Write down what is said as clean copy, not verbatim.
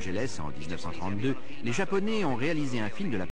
Angeles en 1932, les Japonais ont réalisé un film de la